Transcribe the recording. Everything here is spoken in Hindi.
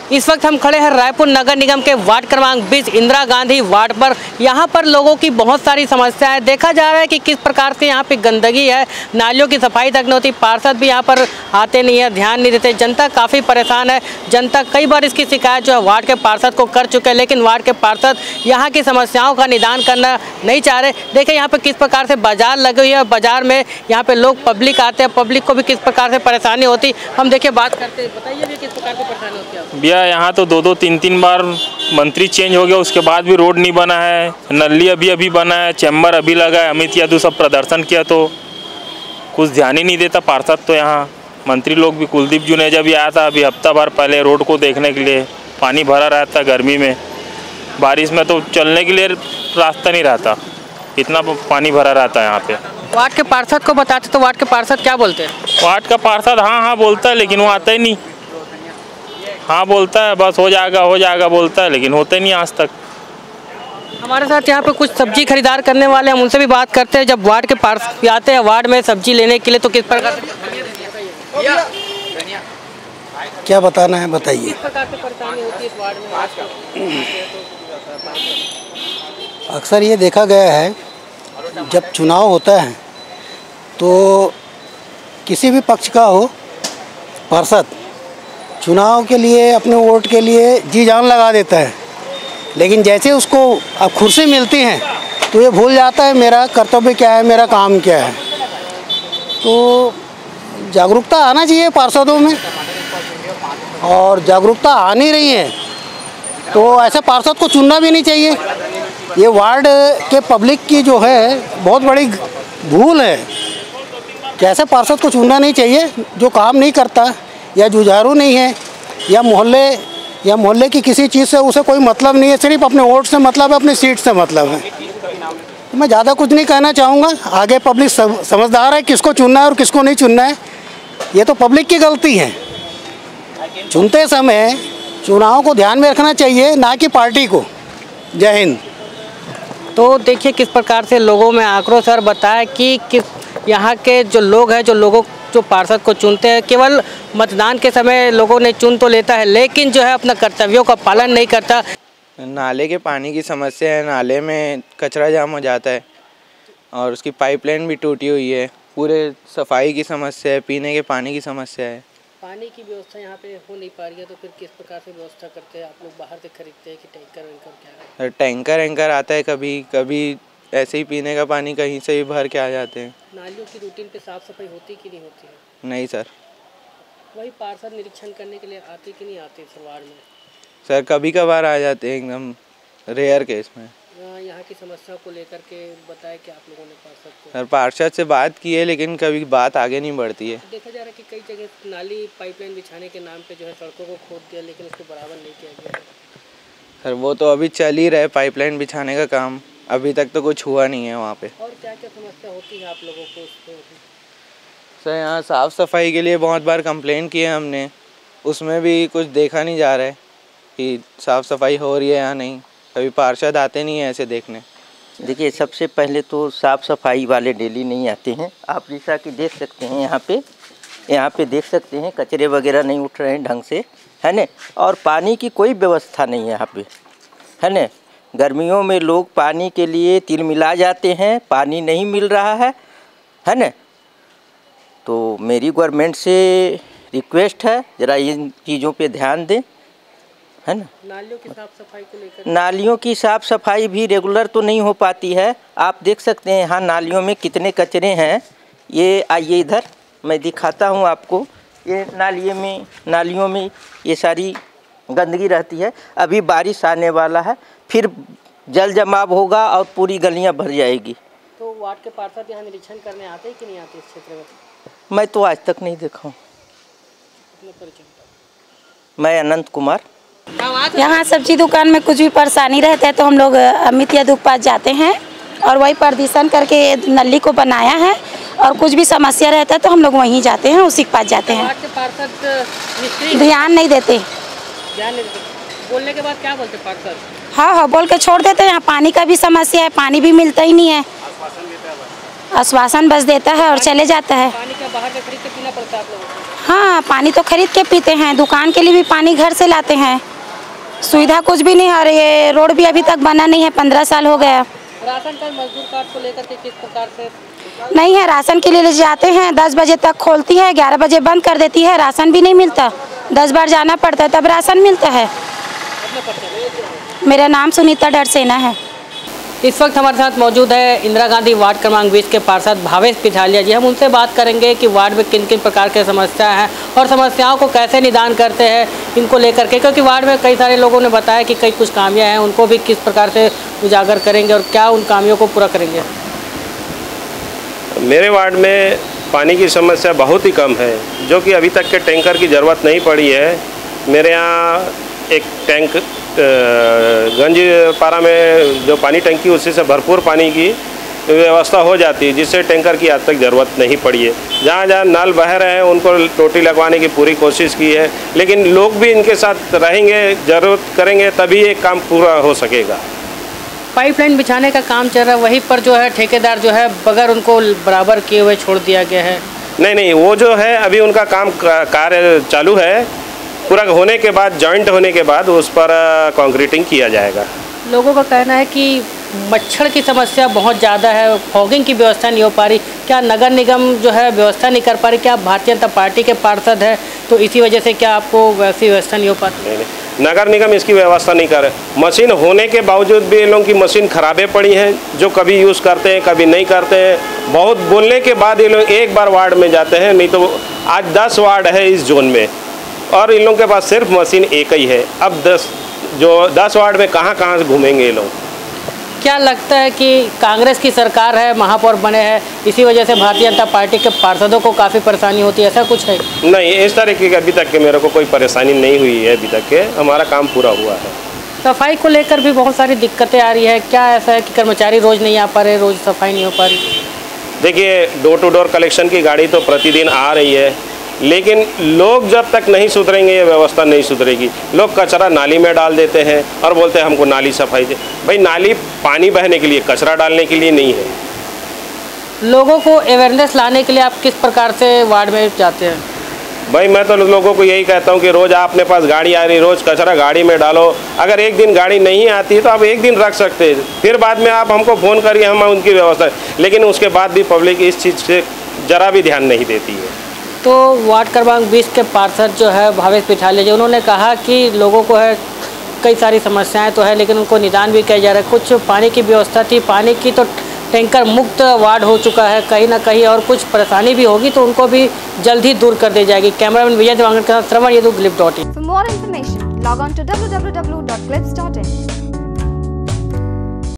इस वक्त हम खड़े हैं रायपुर नगर निगम के वार्ड क्रमांक 20 इंदिरा गांधी वार्ड पर। यहाँ पर लोगों की बहुत सारी समस्याएं देखा जा रहा है कि किस प्रकार से यहाँ पे गंदगी है, नालियों की सफाई तक नहीं होती। पार्षद भी यहाँ पर आते नहीं है, ध्यान नहीं देते। जनता काफ़ी परेशान है। जनता कई बार इसकी शिकायत जो है वार्ड के पार्षद को कर चुके हैं, लेकिन वार्ड के पार्षद यहाँ की समस्याओं का निदान करना नहीं चाह रहे। देखिए यहाँ पर किस प्रकार से बाजार लगी हुई है, बाजार में यहाँ पे लोग पब्लिक आते हैं, पब्लिक को भी किस प्रकार से परेशानी होती। हम देखिए बात करते हैं, बताइए भी किस प्रकार की परेशानी होती है भैया। यहाँ तो दो तीन बार मंत्री चेंज हो गया, उसके बाद भी रोड नहीं बना है, नली अभी बना है, चैम्बर अभी लगा है। अमित यादव सब प्रदर्शन किया तो कुछ ध्यान ही नहीं देता पार्षद। तो यहाँ मंत्री लोग भी, कुलदीप जुनेजा भी आया था अभी हफ्ता भर पहले रोड को देखने के लिए। पानी भरा रहता गर्मी में, बारिश में तो चलने के लिए रास्ता नहीं रहता, इतना पानी भरा रहता है यहाँ पे। वार्ड के पार्षद को बताते तो वार्ड के पार्षद क्या बोलते हैं? वार्ड का पार्षद हाँ बोलता है, लेकिन वो आता ही नहीं। हाँ बोलता है, बस हो जाएगा बोलता है, लेकिन होते नहीं आज तक। हमारे साथ यहाँ पे कुछ सब्जी खरीदार करने वाले हैं, हम उनसे भी बात करते हैं। जब वार्ड के पार्षद आते हैं वार्ड में सब्जी लेने के लिए तो किस प्रकार से, क्या बताना है बताइए। किस प्रकार से परेशानी होती है इस वार्ड में? अक्सर ये देखा गया है जब चुनाव होता है तो किसी भी पक्ष का हो पार्षद चुनाव के लिए, अपने वोट के लिए जी जान लगा देता है, लेकिन जैसे उसको अब कुर्सी मिलती हैं तो ये भूल जाता है मेरा कर्तव्य क्या है, मेरा काम क्या है। तो जागरूकता आना चाहिए पार्षदों में, और जागरूकता आ नहीं रही है तो ऐसे पार्षद को चुनना भी नहीं चाहिए। ये वार्ड के पब्लिक की जो है बहुत बड़ी भूल है कि ऐसे पार्षद को चुनना नहीं चाहिए जो काम नहीं करता, या जुझारू नहीं है, या मोहल्ले की किसी चीज़ से उसे कोई मतलब नहीं है, सिर्फ अपने वोट से मतलब है, अपनी सीट से मतलब है। तो मैं ज़्यादा कुछ नहीं कहना चाहूँगा। आगे पब्लिक समझदार है किसको चुनना है और किसको नहीं चुनना है। ये तो पब्लिक की गलती है। चुनते समय चुनाव को ध्यान में रखना चाहिए, ना कि पार्टी को। जय हिंद। तो देखिए किस प्रकार से लोगों में आक्रोश और बताया कि यहाँ के जो लोग हैं, जो पार्षद को चुनते हैं, केवल मतदान के समय लोगों ने चुन तो लेता है, लेकिन जो है अपना कर्तव्यों का पालन नहीं करता। नाले के पानी की समस्या है, नाले में कचरा जाम हो जाता है और उसकी पाइपलाइन भी टूटी हुई है। पूरे सफाई की समस्या है, पीने के पानी की समस्या है। पानी की व्यवस्था यहाँ पे हो नहीं पा रही है, तो फिर किस प्रकार से व्यवस्था करते हैं आप लोग? बाहर से खरीदते हैं कि टैंकर वैंकर क्या है? टैंकर आता है, कभी ऐसे ही पीने का पानी कहीं से भी भर के आ जाते हैं। नालियों की रूटीन पे साफ सफाई होती कि नहीं होती है? नहीं सर। वही पार्षद निरीक्षण करने के लिए आते कि नहीं आते वार्ड में? सर कभी कभार आ जाते हैं, एकदम रेयर केस में। यहाँ की समस्या को लेकर के बताया कि आप लोगों ने पार्षद को? सर पार्षद से बात की है, लेकिन कभी बात आगे नहीं बढ़ती है। देखा जा रहा है कि कई जगह नाली पाइपलाइन बिछाने के नाम पे जो है सड़कों को खोद दिया, लेकिन उसको बराबर नहीं किया गया। सर वो तो अभी चल ही रहा है पाइपलाइन बिछाने का काम, अभी तक तो कुछ हुआ नहीं है वहाँ पे। और क्या क्या समस्या होती है आप लोगों को? सर यहाँ साफ़ सफाई के लिए बहुत बार कंप्लेंट किए हमने, उसमें भी कुछ देखा नहीं जा रहा है कि साफ़ सफाई हो रही है या नहीं। कभी पार्षद आते नहीं है ऐसे देखने। देखिए सबसे पहले तो साफ़ सफाई वाले डेली नहीं आते हैं। आप जैसा कि देख सकते हैं यहाँ पे देख सकते हैं कचरे वगैरह नहीं उठ रहे हैं ढंग से, है न। और पानी की कोई व्यवस्था नहीं है यहाँ पे, है न। गर्मियों में लोग पानी के लिए तिलमिला जाते हैं, पानी नहीं मिल रहा है न। तो मेरी गवर्नमेंट से रिक्वेस्ट है ज़रा इन चीज़ों पे ध्यान दें, है ना। नालियों की साफ सफाई को लेकर, नालियों की साफ सफाई भी रेगुलर तो नहीं हो पाती है। आप देख सकते हैं यहाँ नालियों में कितने कचरे हैं। ये आइए इधर मैं दिखाता हूँ आपको। ये नालियों में ये सारी गंदगी रहती है। अभी बारिश आने वाला है, फिर जल जमाव होगा और पूरी गलियाँ भर जाएगी। तो वार्ड के पार्षद यहाँ निरीक्षण करने आते हैं कि नहीं आते इस क्षेत्र में? मैं तो आज तक नहीं देखा हूँ। मैं अनंत कुमार। यहाँ सब्जी दुकान में कुछ भी परेशानी रहता है तो हम लोग अमित यादव के पास जाते हैं और वही प्रदर्शन करके नली को बनाया है, और कुछ भी समस्या रहता है तो हम लोग वहीं जाते हैं, उसी के पास जाते हैं। ध्यान नहीं देते। बोलने के बाद क्या बोलते पार्षद? हाँ बोल के छोड़ देते हैं। यहाँ पानी का भी समस्या है, पानी भी मिलता ही नहीं है। आश्वासन बस देता है और चले जाता है। पानी का बाहर से खरीद के पीना पड़ता है आप लोगों को? हाँ, पानी तो खरीद के पीते हैं, दुकान के लिए भी पानी घर से लाते हैं। सुविधा कुछ भी नहीं, और ये रोड भी अभी तक बना नहीं है, 15 साल हो गया। राशन कार्ड, मजदूर कार्ड को लेकर के किस प्रकार से? नहीं है, राशन के लिए ले जाते हैं, 10 बजे तक खोलती है, 11 बजे बंद कर देती है, राशन भी नहीं मिलता। 10 बार जाना पड़ता है तब राशन मिलता है। मेरा नाम सुनीता डरसेना है। इस वक्त हमारे साथ मौजूद है इंदिरा गांधी वार्ड क्रमांक 20 के पार्षद भावेश पिठालिया जी। हम उनसे बात करेंगे कि वार्ड में किन किन प्रकार के समस्या हैं और समस्याओं को कैसे निदान करते हैं इनको लेकर के, क्योंकि वार्ड में कई सारे लोगों ने बताया कि कई कुछ खामियां हैं, उनको भी किस प्रकार से उजागर करेंगे और क्या उन खामियों को पूरा करेंगे। मेरे वार्ड में पानी की समस्या बहुत ही कम है, जो कि अभी तक के टैंकर की ज़रूरत नहीं पड़ी है। मेरे यहाँ एक टैंक गंजपारा में जो पानी टंकी उसी से भरपूर पानी की व्यवस्था हो जाती है, जिससे टैंकर की आज तक ज़रूरत नहीं पड़ी है। जहाँ जहाँ नल बह रहे हैं उनको टोटी लगवाने की पूरी कोशिश की है, लेकिन लोग भी इनके साथ रहेंगे, ज़रूरत करेंगे तभी ये काम पूरा हो सकेगा। पाइपलाइन बिछाने का काम चल रहा है, वहीं पर जो है ठेकेदार जो है बगैर उनको बराबर किए हुए छोड़ दिया गया है। नहीं, वो जो है अभी उनका काम कार्य चालू है, पूरा होने के बाद, जॉइंट होने के बाद उस पर कंक्रीटिंग किया जाएगा। लोगों का कहना है कि मच्छर की समस्या बहुत ज़्यादा है, फॉगिंग की व्यवस्था नहीं हो पा रही। क्या नगर निगम जो है व्यवस्था नहीं कर पा रही? क्या आप भारतीय जनता पार्टी के पार्षद हैं तो इसी वजह से क्या आपको वैसी व्यवस्था नहीं हो पाती? नहीं, नगर निगम इसकी व्यवस्था नहीं कर रहे। मशीन होने के बावजूद भी इन लोगों की मशीन खराबें पड़ी हैं, जो कभी यूज़ करते हैं कभी नहीं करते हैं। बहुत बोलने के बाद ये लोग एक बार वार्ड में जाते हैं, नहीं तो आज 10 वार्ड है इस जोन में और इन लोगों के पास सिर्फ मशीन एक ही है। अब 10 वार्ड में कहाँ कहाँ से घूमेंगे ये लोग? क्या लगता है कि कांग्रेस की सरकार है, महापौर बने हैं, इसी वजह से भारतीय जनता पार्टी के पार्षदों को काफ़ी परेशानी होती है, ऐसा कुछ है? नहीं, इस तरीके की अभी तक के मेरे को कोई परेशानी नहीं हुई है। अभी तक के हमारा काम पूरा हुआ है। सफाई को लेकर भी बहुत सारी दिक्कतें आ रही है। क्या ऐसा है कि कर्मचारी रोज़ नहीं आ पा रहे, रोज़ सफाई नहीं हो पा रही? देखिए, डोर टू डोर कलेक्शन की गाड़ी तो प्रतिदिन आ रही है, लेकिन लोग जब तक नहीं सुधरेंगे ये व्यवस्था नहीं सुधरेगी। लोग कचरा नाली में डाल देते हैं और बोलते हैं हमको नाली सफाई दे। भाई, नाली पानी बहने के लिए, कचरा डालने के लिए नहीं है। लोगों को अवेयरनेस लाने के लिए आप किस प्रकार से वार्ड में जाते हैं? भाई, मैं तो लोगों को यही कहता हूँ कि रोज़ आपने पास गाड़ी आ रही, रोज़ कचरा गाड़ी में डालो। अगर एक दिन गाड़ी नहीं आती तो आप एक दिन रख सकते हैं, फिर बाद में आप हमको फ़ोन करिए, हम उनकी व्यवस्था। लेकिन उसके बाद भी पब्लिक इस चीज़ से ज़रा भी ध्यान नहीं देती है। तो वार्ड क्रमांक 20 के पार्षद जो है भावेश पिठालिया जी, उन्होंने कहा कि लोगों को है कई सारी समस्याएं तो है, लेकिन उनको निदान भी किया जा रहा है। कुछ पानी की व्यवस्था थी, पानी की तो टैंकर मुक्त वार्ड हो चुका है कहीं ना कहीं, और कुछ परेशानी भी होगी तो उनको भी जल्द ही दूर कर दी जाएगी। कैमरामैन विजय देवांगन के साथ श्रवण Yadu, clip.in। For more information, log on to www.clips.in।